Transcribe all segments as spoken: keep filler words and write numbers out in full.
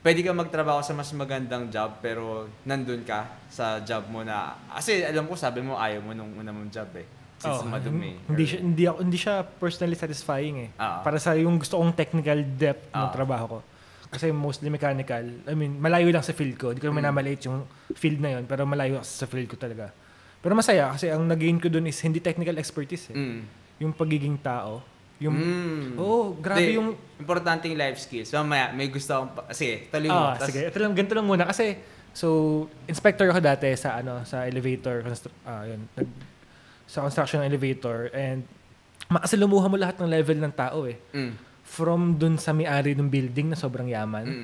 pwede ka magtrabaho sa mas magandang job pero nandun ka sa job mo na kasi alam ko sabi mo ayaw mo nung una mong job eh since oh, madumi. Hindi siya hindi ako hindi siya personally satisfying eh. Uh-huh. Para sa yung gusto kong technical depth uh-huh. ng trabaho ko. Kasi mostly mechanical. I mean, malayo lang sa field ko. Hindi ko naman mm. namaliit yung field na yun pero malayo sa field ko talaga. Pero masaya kasi ang nag-gain ko dun is hindi technical expertise eh. Mm. Yung pagiging tao. Yung mm. oh, grabe De, yung importanteng life skills. Mamaya may gusto akong pa- sige, tuloy mo. Ah, tas, sige, ito lang ganito lang muna kasi so inspector ako dati sa ano sa elevator constru- ah, yun, nag, sa construction ng elevator and makasalumuha mo lahat ng level ng tao eh. Mm. From dun sa may-ari ng building na sobrang yaman. Mm.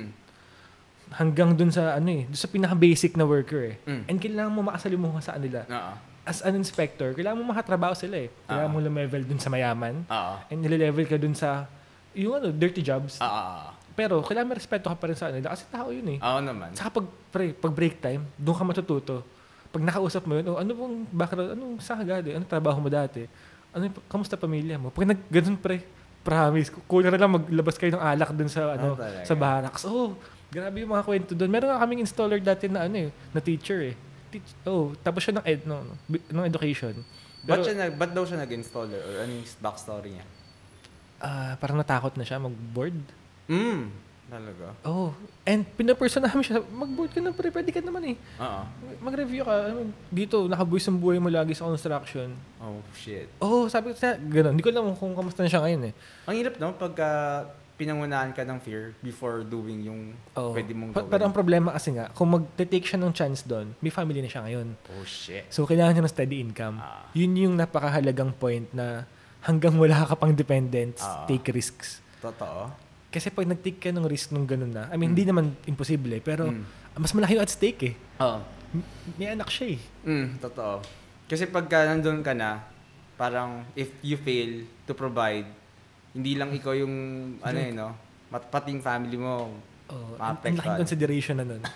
Hanggang dun sa ano eh, dun sa pinaka-basic na worker eh. Mm. And kailangan mo makasalimuha sa kanila. Uh-huh. As an inspector, kailangan mo makatrabaho sila eh. Kailangan uh-huh. mo lumevel dun sa mayaman. Uh-huh. And nile-level ka dun sa yung ano, dirty jobs. Uh-huh. Pero kailangan may respeto ka pa rin sa kanila kasi tao yun eh. Oo naman. Saka pag, pre, pag break time, doon ka matututo. Pag nakausap mo yun, oh, ano bang background, anong sagad eh? Anong trabaho mo dati? Ano, kamusta pamilya mo? Pag nag, ganun pre, promise, kulang na lang maglabas kayo ng alak dun sa, ano, oh, sa barracks. Oh, grabe yung mga kwento doon. Meron nga kaming installer dati na ano eh, na teacher eh. Teach, oh, tapos siya ng ed, no, ng education. Pero, ba't, siya nag, ba't daw siya nag-installer? Or ano yung backstory niya? Ah, uh, parang natakot na siya mag-board. Mm, talaga? Oh, and pinaperson namin siya, mag-board ka na pre, pwede ka naman eh. Oo. Mag-review ka. I mean, dito, nakabuhis ang buhay mo lagi sa construction. Oh, shit. Oh, sabi ko siya, gano'n. Hindi ko alam kung kamusta na siya ngayon eh. Ang hirap no, pagka pinangunahan ka ng fear before doing yung oh. pwede mong gawin. Pero ang problema kasi nga, kung mag-take siya ng chance doon, may family na siya ngayon. Oh, shit. So, kailangan niya ng steady income. Ah. Yun yung napakahalagang point na hanggang wala ka pang dependents, ah. take risks. Totoo. Kasi pag nag-take ka ng risk nung ganun na, I mean, hindi mm. naman imposible, pero mm. mas malaki yung at stake eh. Oo. May anak siya eh. Mm, totoo. Kasi pagka nandun ka na, parang if you fail to provide, hindi lang ikaw yung, ano eh, no? Pating family mo, oh, maapektuhan. Ang laking consideration na nun.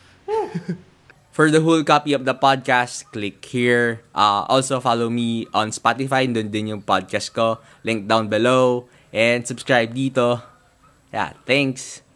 For the whole copy of the podcast, click here. Uh, also, follow me on Spotify. Doon din yung podcast ko. Link down below. And subscribe dito. Yeah, thanks.